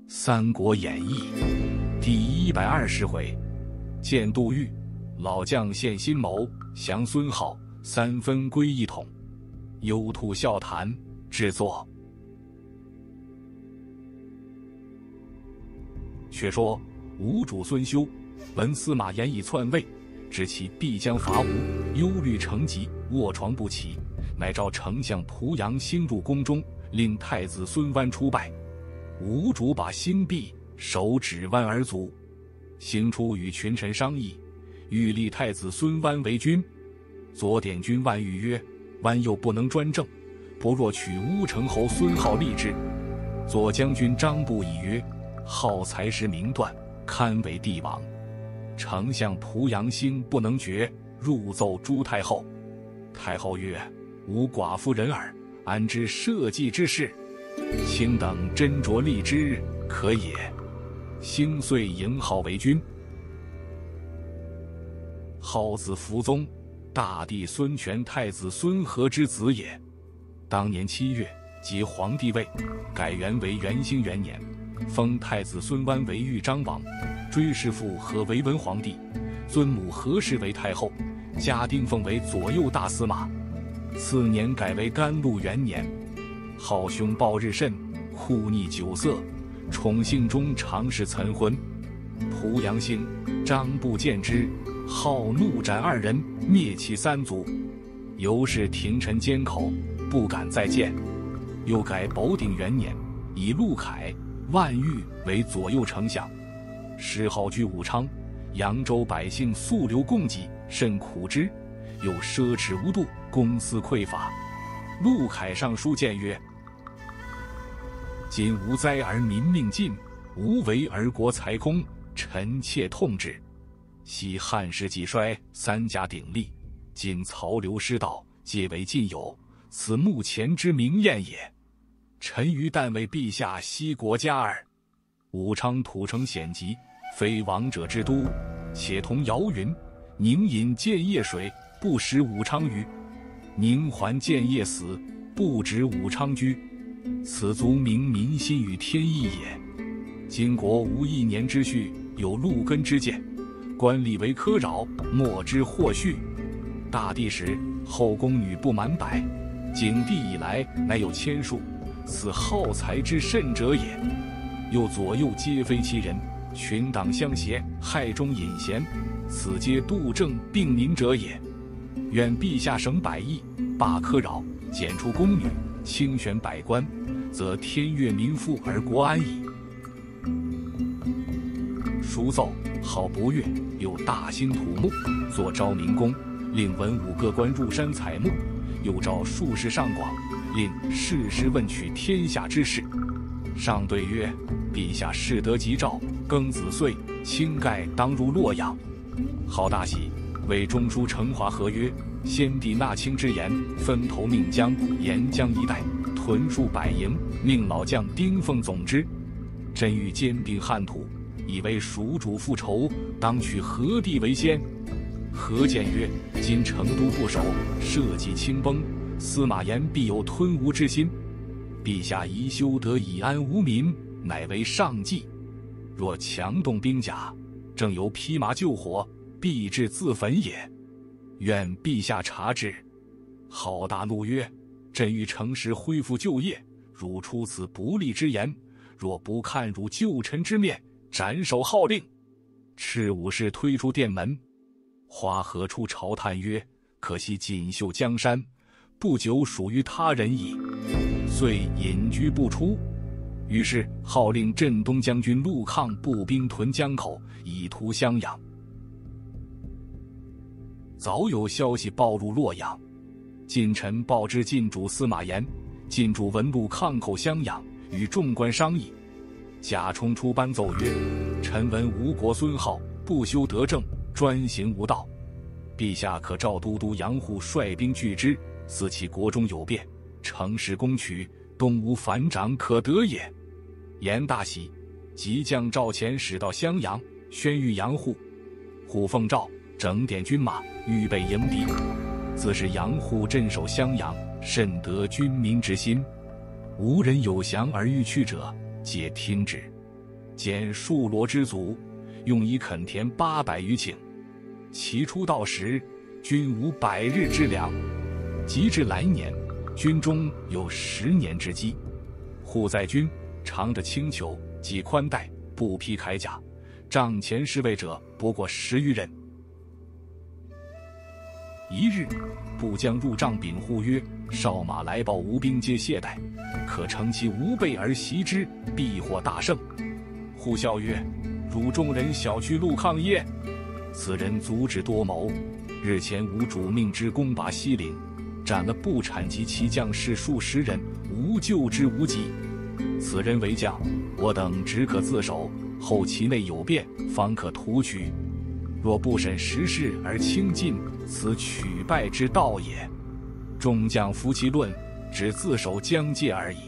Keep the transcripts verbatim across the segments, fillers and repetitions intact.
三国演义》第一百二十回，见杜预，老将献新谋，降孙皓，三分归一统。幽兔笑谈制作。却说吴主孙休闻司马炎已篡位，知其必将伐吴，忧虑成疾，卧床不起，乃召丞相濮阳兴入宫中，令太子孙湾出拜。吴主把心闭，手指湾而卒。兴出与群臣商议，欲立太子孙湾为君。左典君万欲曰：湾又不能专政，不若取乌程侯孙皓立之。左将军张布以曰：皓才识明断，堪为帝王。丞相濮阳兴不能决，入奏朱太后。太后曰：吾寡妇人耳，安知社稷之事？卿等斟酌立之，可也。兴遂迎皓为君。皓字福宗，大帝孙权太子孙和之子也。当年七月，即皇帝位，改元为元兴元年，封太子孙湾为豫章王，追谥父和为文皇帝，尊母何氏为太后，加丁奉为左右大司马。次年改为甘露元年。皓兄暴日甚，酷逆酒色，宠幸中常是岑昏。濮阳兴、张布见之，皓怒斩二人，灭其三族。由是廷臣缄口，不敢再见。又改保鼎元年，以陆凯、万玉为左右丞相。时皓居武昌，扬州百姓素流供给，甚苦之，又奢侈无度，公私匮乏。陆凯上书谏曰：今无灾而民命尽，无为而国财空，臣妾痛之。昔汉室既衰，三家鼎立，今曹刘失道，皆为晋友，此目前之明验也。臣于但为陛下息国家耳。武昌土城险急，非王者之都，且同谣云：宁饮建业水，不食武昌鱼；宁还建业死，不止武昌居。此足明民心与天意也。今国无一年之序，有陆根之见，官吏为苛扰，莫之或序。大帝时，后宫女不满百，景帝以来，乃有千数，此好才之甚者也。又左右皆非其人，群党相胁，害中隐贤，此皆杜政并民者也。愿陛下省百亿，罢苛扰，减除宫女，清选百官，则天悦民富而国安矣。书奏，皓不悦，又大兴土木，作昭明宫，令文武各官入山采木，又召术士上广，令事事问取天下之事。上对曰：陛下事得吉兆，庚子岁，卿盖当入洛阳。皓大喜，为中书承华和曰：先帝纳卿之言，分头命将、沿江一带屯戍百营，命老将丁奉总之。朕欲兼并汉土，以为蜀主复仇，当取何地为先？何见曰：今成都不守，社稷倾崩，司马炎必有吞吴之心。陛下宜修得以安无民，乃为上计。若强动兵甲，正由披麻救火，必至自焚也。愿陛下察之。皓大怒曰：朕欲诚实恢复旧业，汝出此不利之言，若不看汝旧臣之面，斩首号令。赤武士推出殿门。花和出朝叹曰：可惜锦绣江山，不久属于他人矣。遂隐居不出。于是号令镇东将军陆抗步兵屯江口，以图襄阳。早有消息报入洛阳，近臣报知晋主司马炎，晋主闻陆抗寇襄阳，与众官商议。贾充出班奏曰：臣闻吴国孙皓不修德政，专行无道，陛下可召都督杨户率兵拒之，思其国中有变，乘势攻取，东吴反掌可得也。炎大喜，即将赵遣使到襄阳，宣谕杨户。虎奉诏，整点军马，预备迎敌。自是杨户镇守襄阳，甚得军民之心。无人有降而欲去者，皆听之。 减数罗之卒，用以垦田八百余顷。其初到时，均无百日之粮。及至来年，军中有十年之积。户在军，长着轻裘，系宽带，不披铠甲，帐前侍卫者不过十余人。一日，部将入帐禀户曰：“少马来报吴兵皆懈怠，可乘其无备而袭之，必获大胜。”户笑曰：“汝众人小觑陆抗耶？此人足智多谋。日前吴主命之攻拔西陵，斩了部产及其将士数十人，无救之无及。此人为将，我等只可自守，后其内有变，方可图取。若不审时事而轻进，此取败之道也。众将服其论，只自守疆界而已。”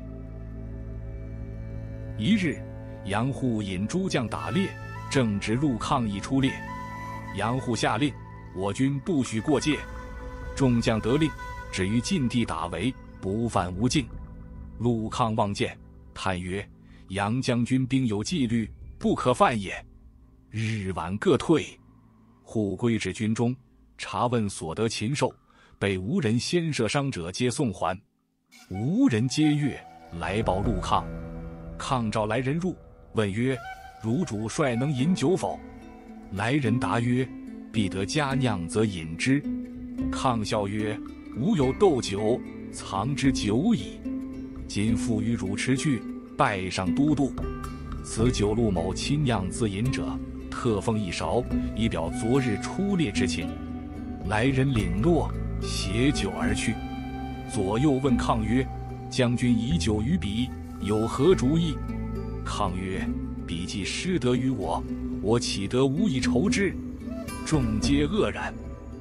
一日，杨户引诸将打猎，正值陆抗议出猎。杨户下令，我军不许过界。众将得令，止于禁地打围，不犯无境。陆抗望见，叹曰：“杨将军兵有纪律，不可犯也。”日晚各退。户归至军中，查问所得禽兽，被吴人先射伤者皆送还。吴人皆悦，来报陆抗。抗召来人入，问曰：“汝主帅能饮酒否？”来人答曰：“必得佳酿则饮之。”抗笑曰：“吾有斗酒，藏之久矣。今复与汝持去，拜上都督。此酒陆某亲酿自饮者，特奉一勺，以表昨日出猎之情。”来人领诺，携酒而去。左右问抗曰：“将军以酒于彼，有何主意？”抗曰：“彼既失德于我，我岂得无以酬之？”众皆愕然。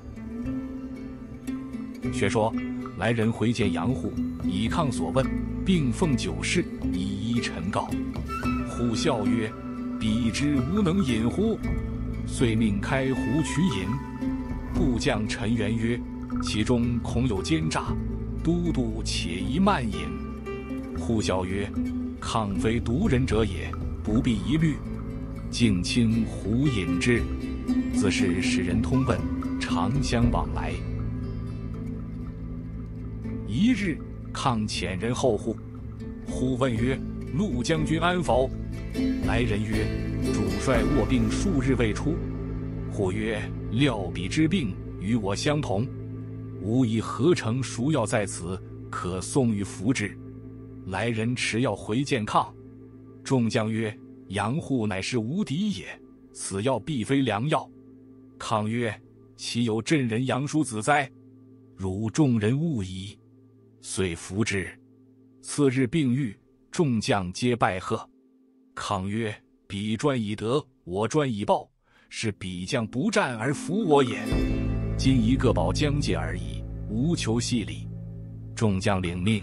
却说来人回见杨户，以抗所问，并奉酒事，一一陈告。户笑曰：“彼之无能饮乎？”遂命开壶取饮。部将陈元曰：“其中恐有奸诈，都督且宜慢饮。”户笑曰：“抗非独人者也，不必疑虑。敬卿胡饮之。”自是使人通问，常相往来。一日，抗遣人候户，户问曰：“陆将军安否？”来人曰：“主帅卧病数日未出。”户曰：“料彼之病与我相同，吾以合成赎药在此，可送与服之。”来人持药回见抗。众将曰：“杨户乃是无敌也，此药必非良药。”抗曰：“岂有镇人杨叔子哉？汝众人误矣。”遂服之。次日病愈，众将皆拜贺。抗曰：“彼专以德，我专以报，是彼将不战而服我也。今一个保疆界而已，无求细礼。”众将领命。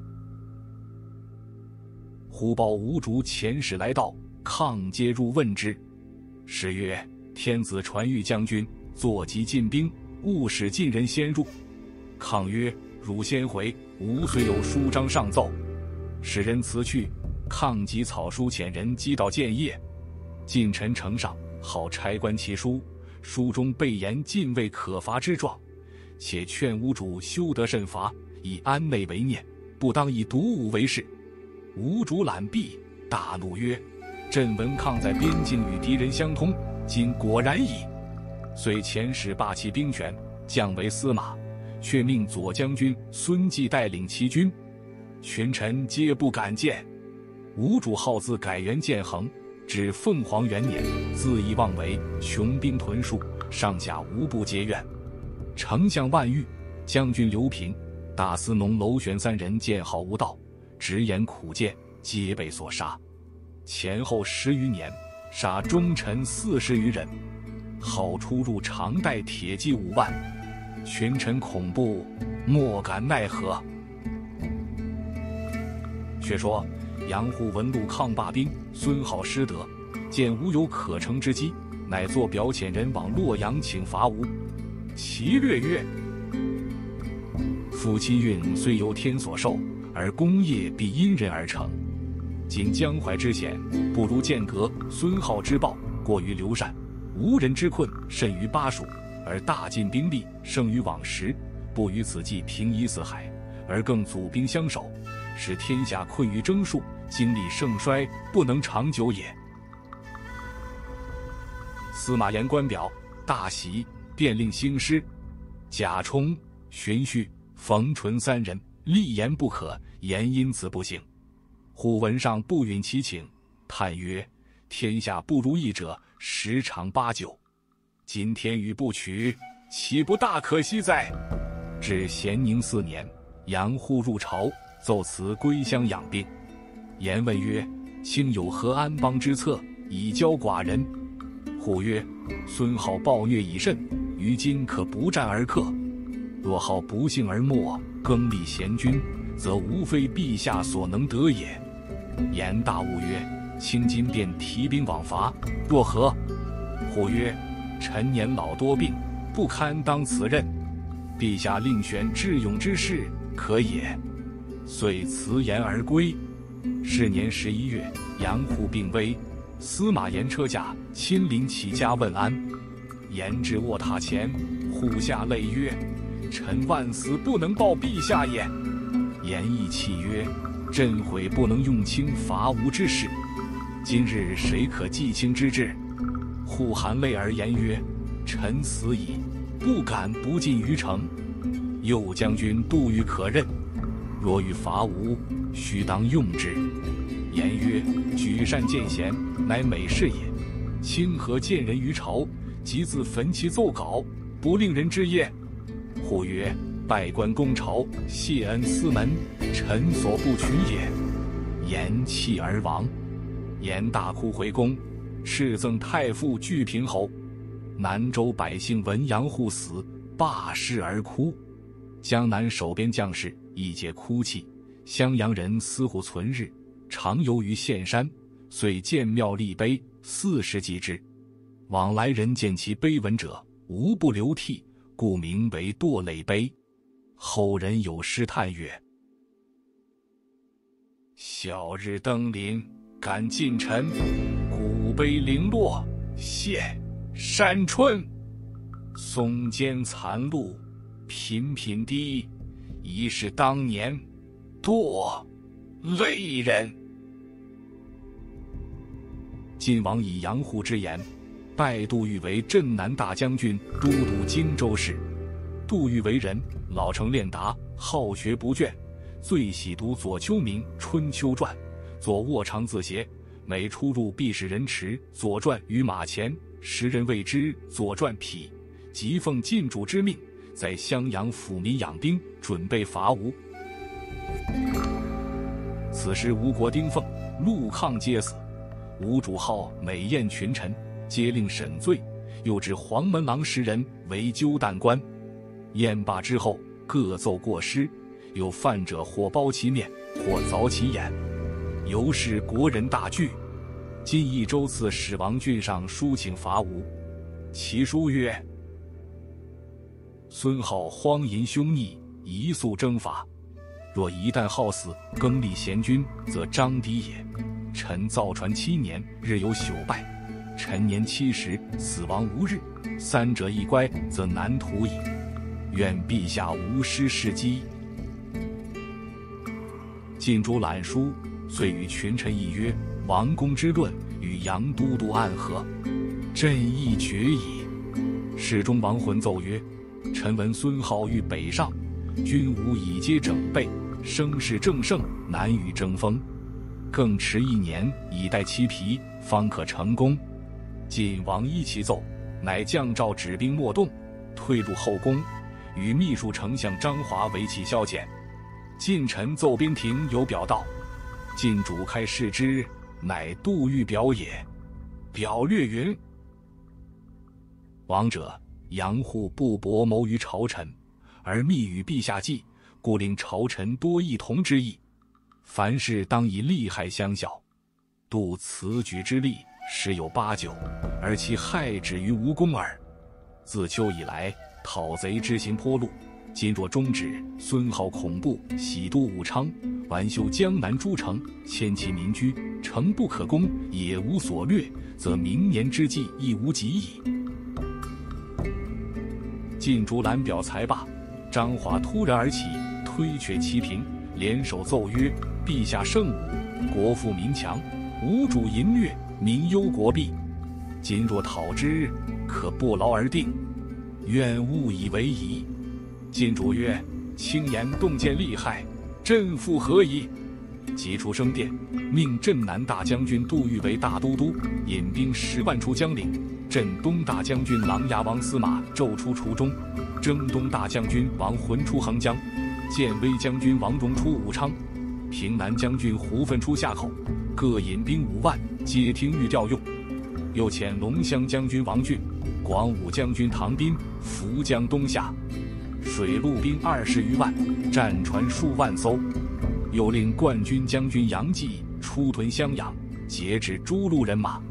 忽报吴主遣使来到，抗皆入问之。使曰：“天子传谕将军，坐骑进兵，勿使晋人先入。”抗曰：“汝先回，吾虽有书章上奏。”使人辞去。抗即草书遣人击到建业。近臣呈上，好差观其书，书中备言禁卫可罚之状，且劝吴主修德慎罚，以安内为念，不当以独武为事。吴主览毕，大怒曰：“朕闻抗在边境与敌人相通，今果然矣。”遂遣使罢其兵权，降为司马，却命左将军孙继带领其军。群臣皆不敢见。吴主号自改元建恒，至凤凰元年，恣意妄为，穷兵屯戍，上下无不皆怨。丞相万玉、将军刘平、大司农娄玄三人见好无道，直言苦谏，皆被所杀。前后十余年，杀忠臣四十余人，号出入常带铁骑五万，群臣恐怖，莫敢奈何。却说杨户闻陆抗罢兵，孙浩失德，见无有可乘之机，乃作表遣人往洛阳请伐吴。其略曰：“夫妻运虽由天所授，而功业必因人而成。 今江淮之险，不如剑阁；孙皓之暴，过于刘禅。吴人之困，甚于巴蜀，而大晋兵力胜于往时，不于此计平夷四海，而更祖兵相守，使天下困于征戍，经历盛衰，不能长久也。司马炎观表，大喜，便令兴师。贾充、荀彧、冯淳三人力言不可，言因此不行。虎闻上不允其请，叹曰：天下不如意者，十常八九。今天与不取，岂不大可惜哉？至咸宁四年，杨户入朝，奏辞归乡养病。言问曰：卿有何安邦之策，以教寡人？虎曰：孙皓暴虐已甚，于今可不战而克。若皓不幸而没，更立贤君，则无非陛下所能得也。言大悟曰：卿今便提兵往伐，若何？虎曰：臣年老多病，不堪当此任。陛下令选智勇之士，可也。遂辞言而归。是年十一月，杨户病危，司马炎车驾，亲临其家问安。言至卧榻前，户下泪曰：臣万死不能报陛下也。言亦泣曰：朕悔不能用卿伐吴之事，今日谁可继卿之志？户含泪而言曰：臣死矣，不敢不进于城。右将军杜预可任，若欲伐吴，须当用之。言曰：举善见贤，乃美事也。卿何见人于朝，即自焚其奏稿，不令人知耶？户曰：拜官攻朝，谢恩司门，臣所不取也。言泣而亡。言大哭回宫，敕赠太傅巨平侯。南州百姓闻杨户死，罢市而哭。江南守边将士亦皆哭泣。襄阳人司户存日，常游于县山，遂建庙立碑，四十几之。往来人见其碑文者，无不流涕，故名为堕泪碑。后人有诗叹曰：晓日登临，感近臣，古碑零落，谢山春。松间残露，频频滴，疑是当年堕泪人。晋王以杨户之言，拜杜预为镇南大将军、都督荆州事。杜预为人，老成练达，好学不倦，最喜读左丘明《春秋传》，左卧长自协，每出入必使人持《左传》于马前，时人谓之《左传匹》。即奉晋主之命，在襄阳抚民养兵，准备伐吴。此时吴国丁奉、陆抗皆死，吴主好美宴群臣，皆令审罪，又置黄门郎十人为纠弹官。宴罢之后，各奏过失，有犯者或褒其面，或凿其眼，由是国人大惧。今益州刺史王俊上书请伐吴，其书曰：孙皓荒淫凶逆，宜速征伐。若一旦好死，更立贤君，则张敌也。臣造船七年，日有朽败；臣年七十，死亡无日。三者一乖，则难图矣。愿陛下无失事机。晋主览书，遂与群臣议曰：王公之论与杨都督暗合，朕亦决矣。侍中王浑奏曰：臣闻孙皓欲北上，军伍已皆整备，声势正盛，难与争锋。更迟一年，以待其疲，方可成功。晋王依其奏，乃降诏止兵莫动，退入后宫，与秘书丞相张华为其消遣。晋臣奏宾廷有表道，晋主开视之，乃杜预表也。表略云：王者杨户不博谋于朝臣，而密与陛下计，故令朝臣多异同之意。凡事当以利害相效。杜此举之力，十有八九，而其害止于无功耳。自秋以来，讨贼之行颇路， 今若终止，孙浩恐怖，喜都武昌，完修江南诸城，迁其民居，城不可攻，也无所掠，则明年之计亦无及矣。晋竹览表才罢，张华突然而起，推却齐平，联手奏曰：陛下圣武，国富民强，无主淫虐，民忧国弊。今若讨之，可不劳而定，愿勿以为宜。晋主曰：轻言动见利害，朕复何疑？即出升殿，命镇南大将军杜预为大都督，引兵十万出江陵；镇东大将军琅琊王司马骤出滁中，征东大将军王浑出横江，建威将军王荣出武昌，平南将军胡奋出夏口，各引兵五万，皆听谕调用。又遣龙骧将军王俊、广武将军唐斌伏江东下，水陆兵二十余万，战船数万艘。又令冠军将军杨继出屯襄阳，节制诸路人马。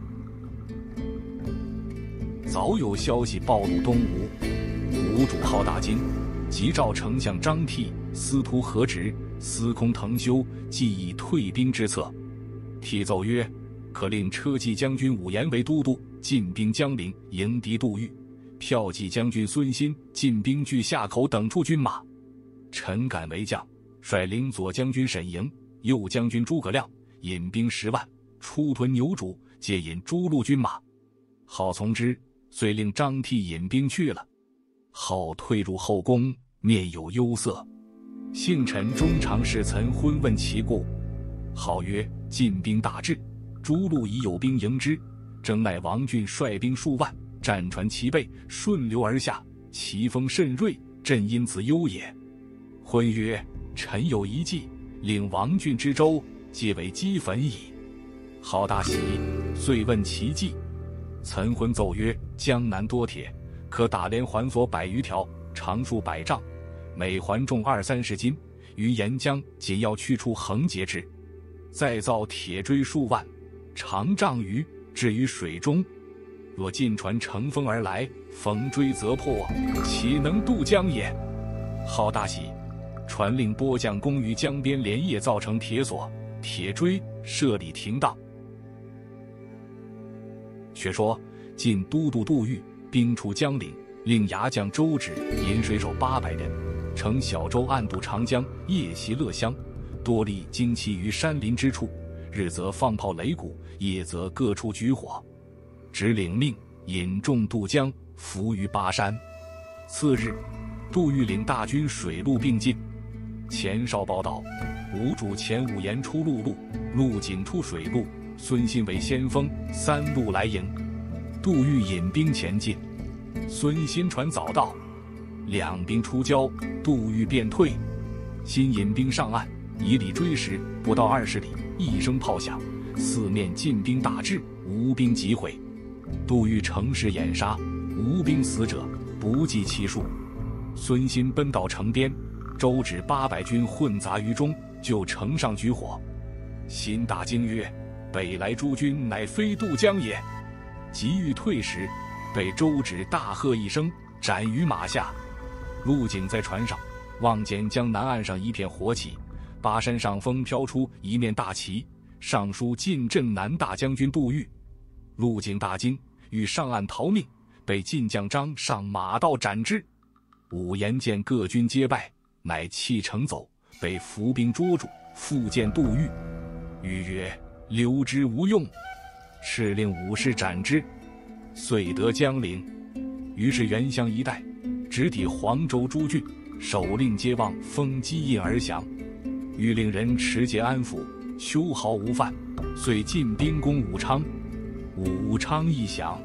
早有消息暴露东吴，吴主好大惊，即召丞相张替、司徒何直、司空滕修，计以退兵之策。替奏曰：可令车骑将军武延为都督，进兵江陵，迎敌杜预；骠骑将军孙欣进兵据夏口等处军马。臣敢为将，率领左将军沈营、右将军诸葛亮引兵十万，出屯牛渚，皆引诸路军马。好从之，遂令张替引兵去了。后退入后宫，面有忧色。幸臣中常侍岑昏问其故，号曰：进兵大至，诸路已有兵迎之，征乃王俊率兵数万，战船齐备，顺流而下，其风甚锐，朕因此忧也。昏曰：臣有一计，令王俊之州，皆为齑粉矣。好大喜，遂问其计。岑昏奏曰：江南多铁，可打连环索百余条，长数百丈，每环重二三十斤，于沿江仅要去处横截之，再造铁锥数万，长丈余，置于水中。若进船乘风而来，逢锥则破，岂能渡江也？好大喜，传令拨将工于江边连夜造成铁索、铁锥，设立停当。却说晋都督杜预兵出江陵，令牙将周芷引水手八百人，乘小舟暗渡长江，夜袭乐乡，多立旌旗于山林之处，日则放炮擂鼓，夜则各处举火。只领命引众渡江，伏于巴山。次日，杜预领大军水陆并进。前哨报道，吴主前武延出陆路，陆景出水路，孙欣为先锋，三路来迎。杜预引兵前进，孙欣船早到，两兵出交，杜预便退。新引兵上岸，以里追时，不到二十里，一声炮响，四面进兵大至，吴兵击毁。杜预乘势掩杀，吴兵死者不计其数。孙欣奔到城边，周芷八百军混杂于中，就城上举火。欣大惊曰：北来诸军乃非渡江也。急欲退时，被周芷大喝一声，斩于马下。陆景在船上望见江南岸上一片火起，巴山上风飘出一面大旗，上书晋镇南大将军杜预。陆景大惊，欲上岸逃命，被晋将张上马道斩之。武延见各军皆败，乃弃城走，被伏兵捉住，复见杜预。预曰：留之无用，敕令武士斩之。遂得江陵。于是原乡一带直抵黄州诸郡，首令皆望封积印而降。欲令人持节安抚，修好无犯，遂进兵攻武昌。武昌一降，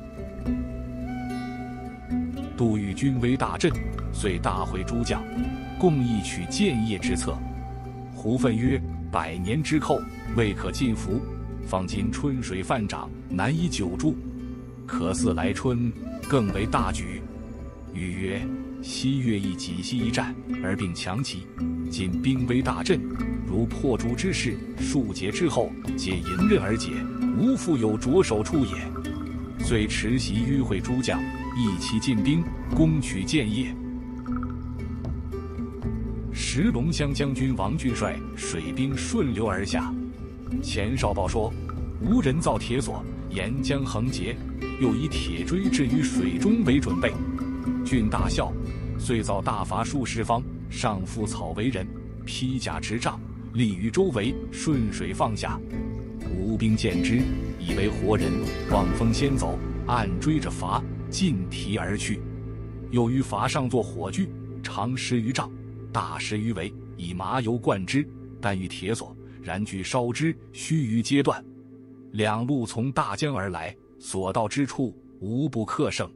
杜预军威大振，遂大会诸将，共议取建业之策。胡奋曰：百年之寇，未可尽服，方今春水泛涨，难以久住，可似来春，更为大举。禹曰：西越亦几息一战，而并强其，今兵威大振，如破竹之势，数节之后，皆迎刃而解，无复有着手处也。遂持檄约会诸将，一齐进兵，攻取建业。 石龙乡将军王俊率水兵顺流而下。前哨报说，吴人造铁索，沿江横截，又以铁锥置于水中为准备。俊大笑，遂造大筏数十方，上覆草为人，披甲执杖，立于周围，顺水放下。吴兵见之，以为活人，望风先走，暗追着筏，尽提而去。又于筏上作火炬，长十余丈，大十余围，以麻油灌之，但遇铁索，燃炬烧之，须臾皆断。两路从大江而来，所到之处无不克胜。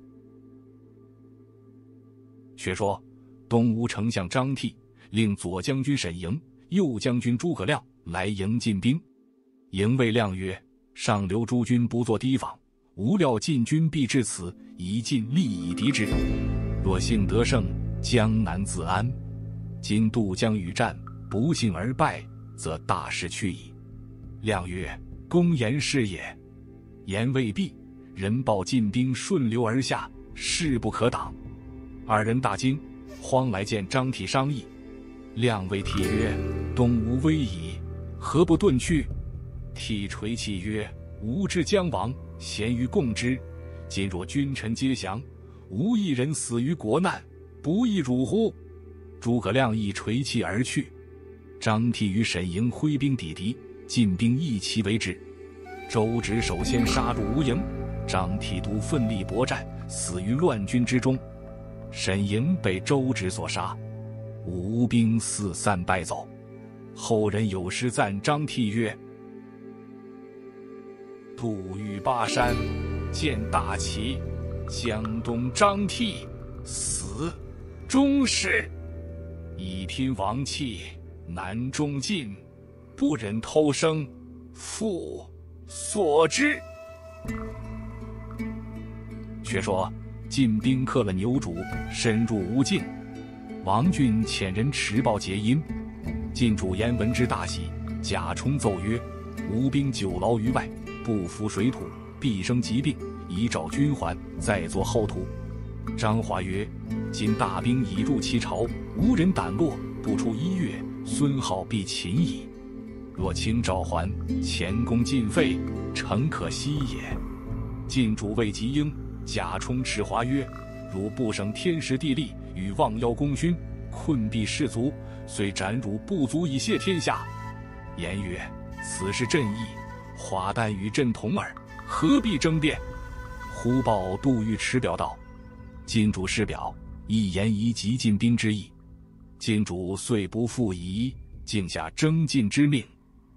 却说东吴丞相张替令左将军沈营、右将军诸葛亮来迎进兵。营谓亮曰：上留诸军不作提防，无料晋军必至此，宜尽力以敌之。若幸得胜，江南自安。今渡江与战，不幸而败，则大事去矣。亮曰：公言是也。言未毕，人报晋兵顺流而下，势不可挡。二人大惊，慌来见张替商议。亮谓替曰：东吴危矣，何不遁去？替垂泣曰：吾之将亡，咸于共之。今若君臣皆降，无一人死于国难，不亦辱乎？诸葛亮亦垂泣而去。张替与沈营挥兵抵敌，晋兵一齐为之。周芷首先杀入吴营，张替独奋力搏战，死于乱军之中。沈营被周芷所杀，吴兵四散败走。后人有诗赞张替曰：渡御巴山，见大旗，江东张替，死终是。以拼王气，难中进，不忍偷生，复所之。却说晋兵克了牛渚，深入吴境。王俊遣人持报结阴。晋主言闻之大喜，贾充奏曰：吴兵久劳于外，不服水土，必生疾病，宜召军还，再作后土。张华曰：今大兵已入其巢，无人胆落，不出一月，孙皓必擒矣。若轻召还，前功尽废，诚可惜也。晋主谓吉英、贾充、赤华曰：汝不省天时地利，与望邀功勋，困敝士卒，虽斩汝不足以谢天下。言曰：此事朕意，华旦与朕同耳，何必争辩？忽报杜尉迟表道：晋主示表，一言宜急进兵之意。晋主遂不复疑，竟下征晋之命。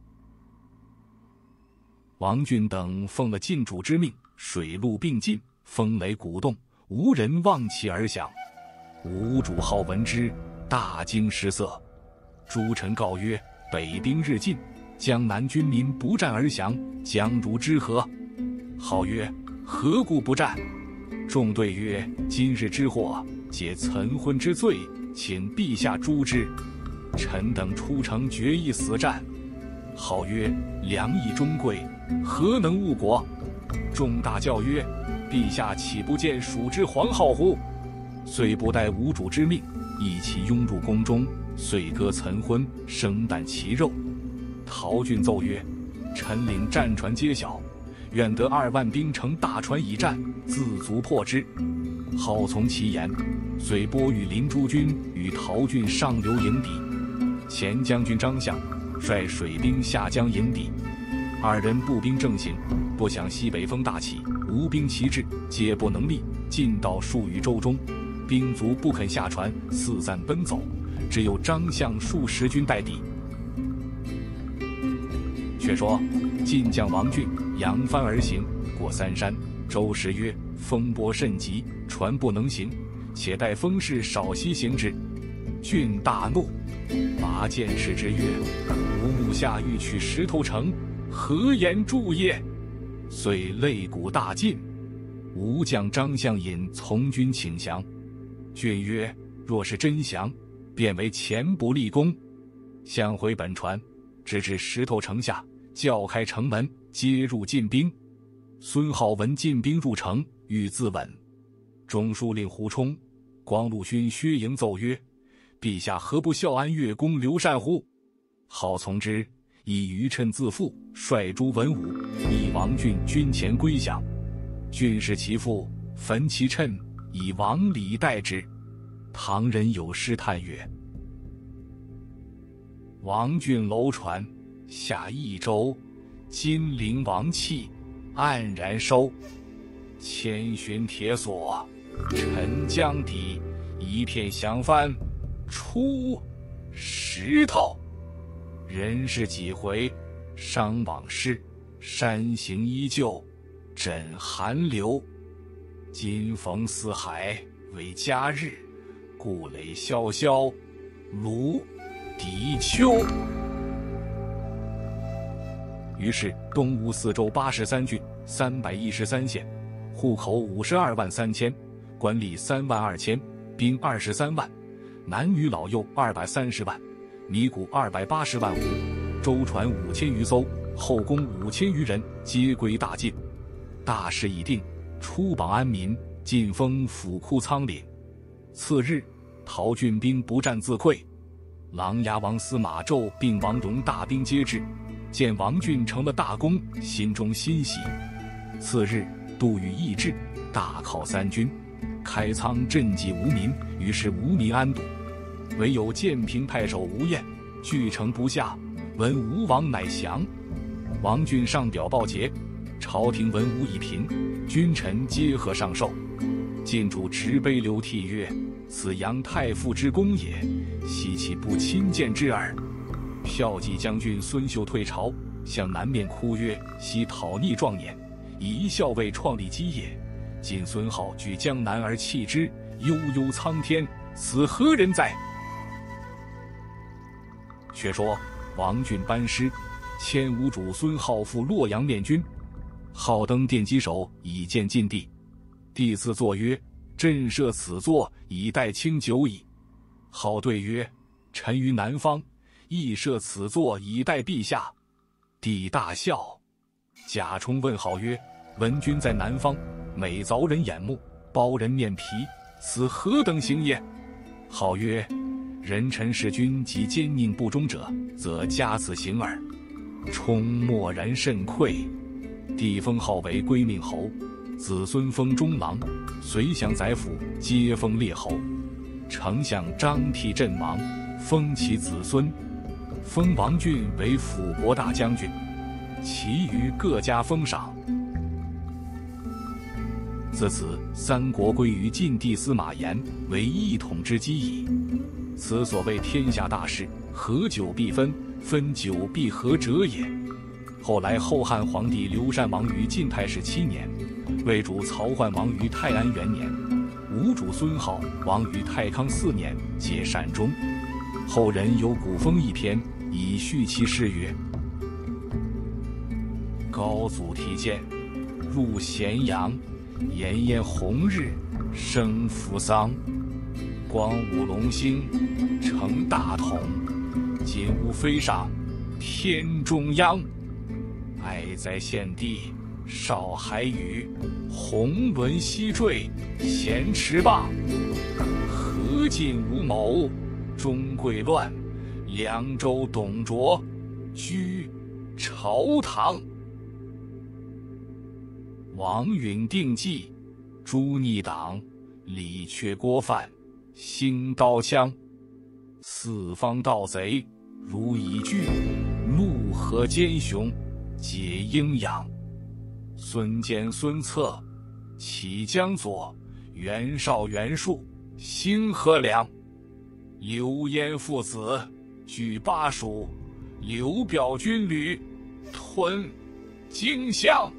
王俊等奉了晋主之命，水陆并进，风雷鼓动，无人望其而降。吴主好闻之，大惊失色。诸臣告曰：北兵日进，江南军民不战而降，将如之何？好曰：何故不战？众对曰：今日之祸，皆岑昏之罪，请陛下诛之。臣等出城决一死战。好曰：良义忠贵，何能误国？众大叫曰：陛下岂不见蜀之黄皓乎？遂不待吴主之命，一齐拥入宫中，遂割岑昏，生啖其肉。陶俊奏曰：臣领战船皆小，愿得二万兵乘大船以战，自足破之。好从其言，遂拨与林诸军与陶俊上流迎敌。前将军张相率水兵下江迎敌，二人步兵正行，不想西北风大起，吴兵齐至，皆不能立，进到数余舟中，兵卒不肯下船，四散奔走，只有张相数十军待敌。却说晋将王俊扬帆而行，过三山。周时曰：风波甚急，船不能行，且待风势少息行之。俊大怒，拔剑斥之曰：吾目下欲取石头城，何言助也？遂擂鼓大进。吴将张相引从军请降。俊曰：若是真降，便为前不立功。相回本船，直至石头城下，叫开城门，接入晋兵。孙皓闻晋兵入城，欲自刎。中书令胡冲、光禄勋薛营奏曰： 陛下何不效安越公刘禅乎？好从之，以余趁自负，率诸文武，以王浚军前归降。浚使其父焚其谶，以王礼待之。唐人有诗叹曰：王浚楼船下益州，金陵王气黯然收。千寻铁锁沉江底，一片降帆出石头。人世几回伤往事，山形依旧枕寒流。今逢四海为佳日，故垒萧萧芦荻秋。于是东吴四州八十三郡，三百一十三县，户口五十二万三千，官吏三万二千，兵二十三万，男女老幼二百三十万，米谷二百八十万斛，舟船五千余艘，后宫五千余人，皆归大晋。大事已定，出榜安民，晋封府库仓廪。次日，陶郡兵不战自溃，琅琊王司马昭并王戎大兵皆至，见王浚成了大功，心中欣喜。次日，杜预议至，大犒三军，开仓赈济无民，于是无民安堵。唯有建平太守吴彦据城不下，闻吴王乃降。王浚上表报捷，朝廷闻吴已平，君臣皆贺上寿。晋主执碑流涕曰：此杨太傅之功也，奚其不亲见之耳。骠骑将军孙秀退朝，向南面哭曰：昔讨逆壮年，以一校尉创立基业，今孙皓据江南而弃之，悠悠苍天，此何人哉？却说王浚班师，迁吴主孙皓赴洛阳面君。皓登殿稽首，以见晋帝。帝赐作曰：朕设此作，以待卿久矣。皓对曰：臣于南方，亦设此作，以待陛下。帝大笑。贾充问皓曰：闻君在南方，每凿人眼目，剥人面皮，此何等行也？皓曰：人臣弑君及奸佞不忠者，则加此行耳。充默然甚愧。帝封皓为归命侯，子孙封中郎，随降宰辅，皆封列侯。丞相张替阵亡，封其子孙，封王浚为辅国大将军，其余各加封赏。自此，三国归于晋帝司马炎为一统之基矣。此所谓天下大事，合久必分，分久必合者也。后来后汉皇帝刘禅亡于晋太史七年，魏主曹奂亡于泰安元年，吴主孙皓亡于太康四年，皆善终。后人有古风一篇，以叙其事曰：高祖提剑，入咸阳，炎炎红日，生扶桑。光武隆兴，成大统，金乌飞上，天中央。哀哉献帝，少海宇，鸿轮西坠，衔持棒。何进吴谋，钟贵乱，凉州董卓，居朝堂。王允定计，诛逆党，李傕郭范，兴刀枪。四方盗贼，如蚁聚，陆河奸雄，皆阴阳。孙坚、孙策，起江左；袁绍、袁术，兴河梁。刘焉父子，据巴蜀；刘表军旅，屯荆襄。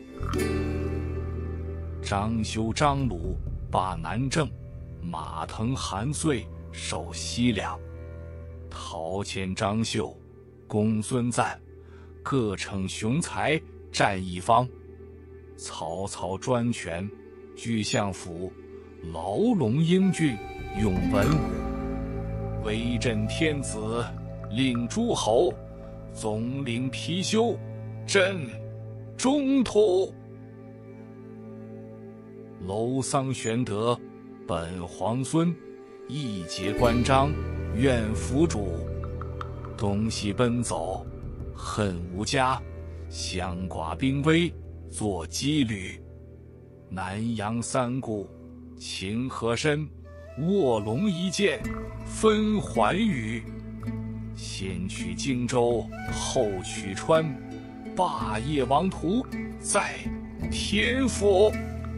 张修、张鲁，霸南郑；马腾、韩遂，守西凉。陶谦、张绣，公孙瓒，各逞雄才，战一方。曹操、专权，居相府；牢笼英俊，用文武。威震天子，令诸侯；总领貔貅，镇中土。楼桑玄德，本皇孙， 一解关张，愿辅主。东西奔走，恨无家，相寡兵危，作羁旅。南阳三顾，情和深，卧龙一剑，分寰宇。先取荆州，后取川，霸业王图在天府。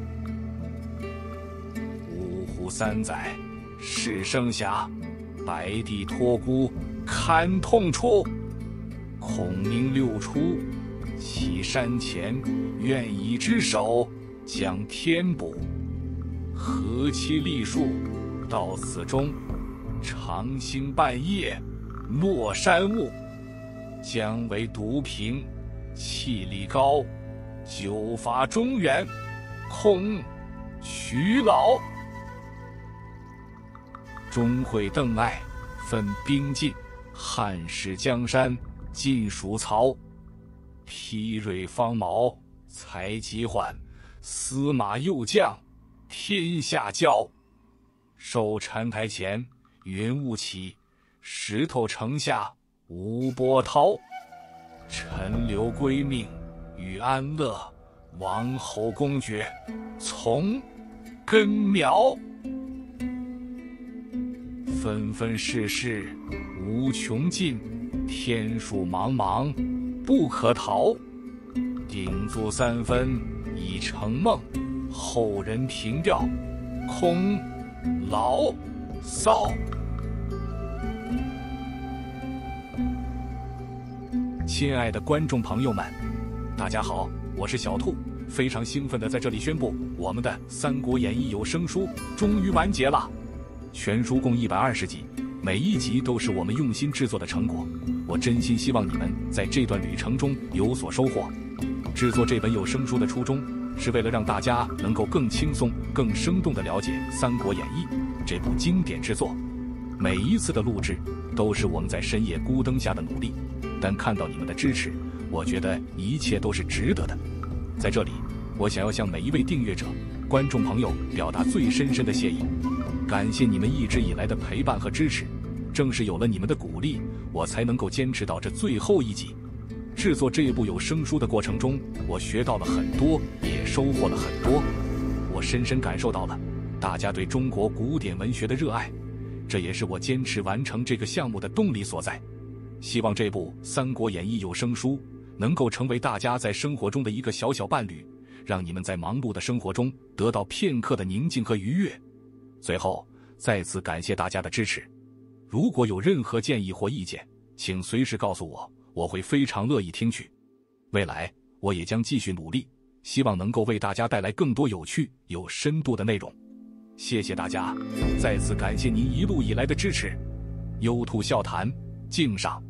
五虎三载，是生涯，白帝托孤，堪痛处。孔明六出，起山前，愿以之手，将天补。何其立树，到此中，长星半夜，落山雾。姜维独平，气力高，久伐中原，恐徐老。钟会邓艾，分兵进，汉使江山，尽属曹。披锐方毛，才疾缓，司马右将，天下交。守禅台前，云雾起，石头城下，无波涛。陈留归命，与安乐，王侯公爵，从根苗。纷纷世事，无穷尽，天数茫茫，不可逃。鼎足三分，已成梦，后人凭吊，空牢骚。亲爱的观众朋友们，大家好，我是小兔，非常兴奋地在这里宣布，我们的《三国演义》有声书终于完结了。全书共一百二十集，每一集都是我们用心制作的成果。我真心希望你们在这段旅程中有所收获。制作这本有声书的初衷，是为了让大家能够更轻松、更生动地了解《三国演义》这部经典之作。每一次的录制，都是我们在深夜孤灯下的努力，但看到你们的支持，我觉得一切都是值得的。在这里，我想要向每一位订阅者、观众朋友表达最深深的谢意，感谢你们一直以来的陪伴和支持。正是有了你们的鼓励，我才能够坚持到这最后一集。制作这部有声书的过程中，我学到了很多，也收获了很多。我深深感受到了大家对中国古典文学的热爱，这也是我坚持完成这个项目的动力所在。希望这部《三国演义》有声书能够成为大家在生活中的一个小小伴侣，让你们在忙碌的生活中得到片刻的宁静和愉悦。最后，再次感谢大家的支持。如果有任何建议或意见，请随时告诉我，我会非常乐意听取。未来，我也将继续努力，希望能够为大家带来更多有趣、有深度的内容。谢谢大家，再次感谢您一路以来的支持。优兔笑谈，敬上。